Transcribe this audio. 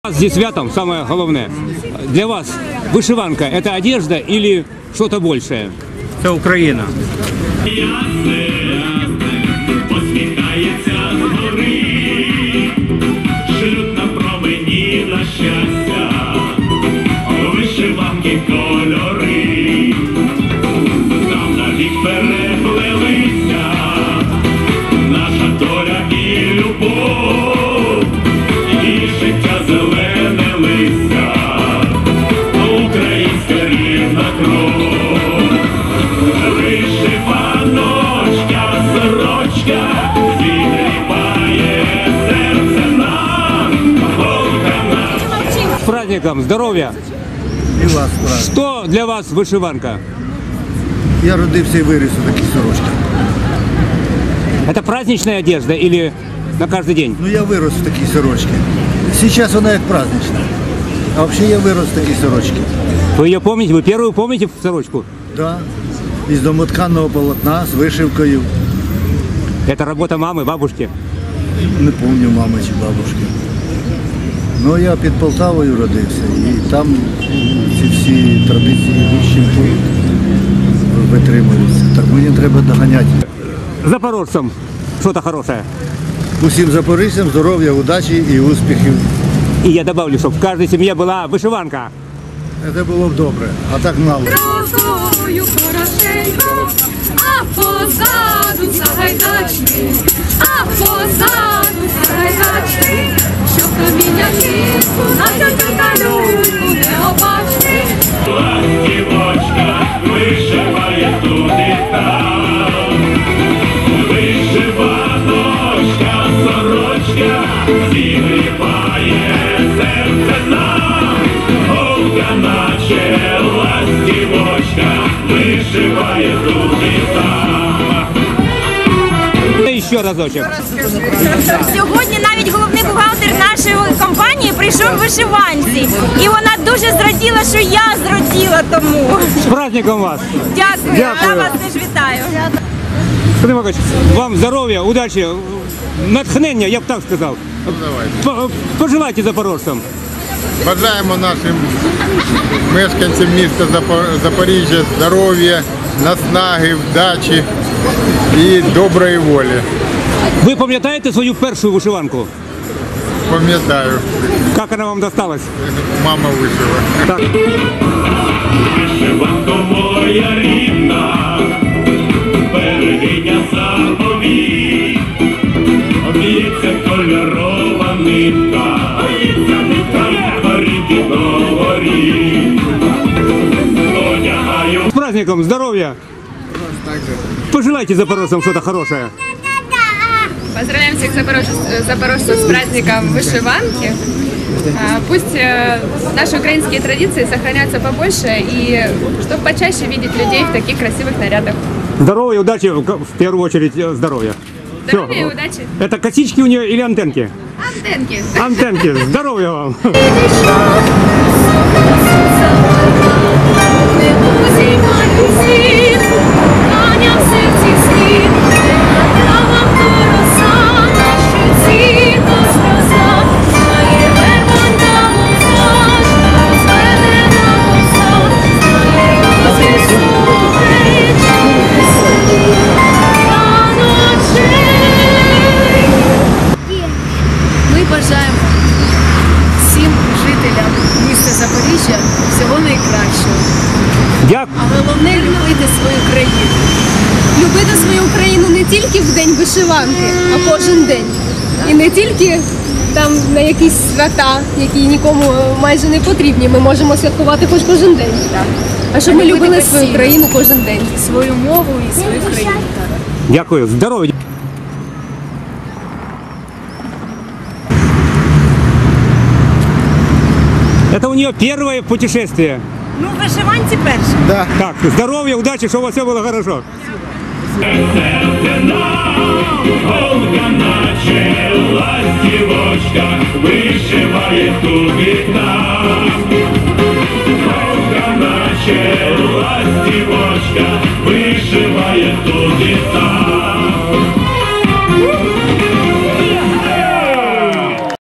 Здесь святом самое главное. Для вас вышиванка – это одежда или что-то большее? Це Україна. Посміхається згори, шлють на промені на щастя, вишиванки кольори, там навік переплелися, наша доля і любов, і життя зелене листя, українська рідна кров, вишиваночка, сорочка, зігріває серце нам, Волга наша. С праздником, здоровья! І вас, правильно. Что для вас вышиванка? Я родився і виріс у такій сорочці. Это праздничная одежда или на каждый день? Ну я вирос в такій сорочці. Зараз вона як празднична. А взагалі я вирос в такій сорочці. Вы ее помните? Вы первую помните сорочку? Да. Із домотканного полотна, з вишивкою. Это работа мамы, бабушки. Не пам'ятаю мами чи бабушки. Ну я під Полтавою родився. І там ці всі традиції вищенку витримуються. Так мені треба доганяти. Запорожцам что-то хорошее. Усім запоріжцям здоров'я, удачі і успіхів. И я добавлю, чтобы в каждой семье была вышиванка. Це було б добре, а так мало. Рукою хорошенько, а позаду Сагайдачний, а позаду Сагайдачний, щоб проміння кістку на тільки калюку не обачний. Ластівочка вишиває тут і там, вишиваночка, сорочка, зігріває серце нам, Волга наче ластівочка вишиває тут і там. Еще разочек. Сьогодні навіть головний бухгалтер нашої компанії прийшов в вишиванці. І вона дуже зраділа, що я зраділа тому. С праздником вас! Дякую, я Дякую. вас теж вітаю. Сергій Маркович, вам здоров'я, удачі, натхнення, я б так сказав. Пожелайте запорожцям. Бажаємо нашим мешканцям міста Запоріжжя здоров'я, наснаги, вдачі і доброї волі. Ви пам'ятаєте свою першу вишиванку? Пам'ятаю, Як вона вам досталась? мама вишила. Так. Вишиванко моя рідна, берегиня заповіт, об'ється кольорова нитка, горить до горі. Одягаю. С праздником, здоровья! Пожелайте запорожцам что-то хорошее. Поздравляем всех запорожцев с праздником вышиванки. Пусть наши украинские традиции сохраняются побольше и чтобы почаще видеть людей в таких красивых нарядах. Здоровья, удачи, в первую очередь здоровья. Здоровья и удачи. Это косички у нее или антенки? Антенки. Антенки, здоровья вам! Ми бажаємо всім жителям міста Запоріжжя всього найкращого. Дякую. А головне любити свою країну. Любити свою країну не тільки в день вишиванки, а кожен день. І не тільки там на якісь свята, які нікому майже не потрібні. Ми можемо святкувати хоч кожен день. А щоб ми любили свою країну кожен день. Свою мову і свою країну. Дякую, здоровья! Это у нее первое путешествие. Ну, в вишиванці перше. Да. Так, здоровья, удачи, чтобы у вас все было хорошо. Серце нам, Волга наче ластівочка вишиває тут і там.